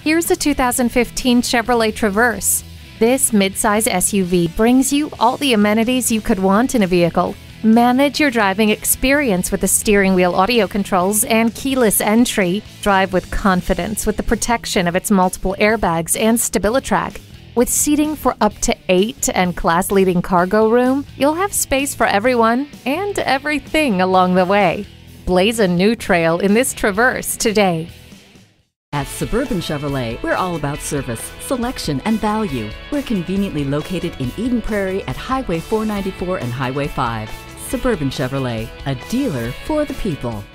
Here's a 2015 Chevrolet Traverse. This midsize SUV brings you all the amenities you could want in a vehicle. Manage your driving experience with the steering wheel audio controls and keyless entry. Drive with confidence with the protection of its multiple airbags and StabiliTrak. With seating for up to 8 and class-leading cargo room, you'll have space for everyone and everything along the way. Blaze a new trail in this Traverse today. At Suburban Chevrolet, we're all about service, selection, and value. We're conveniently located in Eden Prairie at Highway 494 and Highway 5. Suburban Chevrolet, a dealer for the people.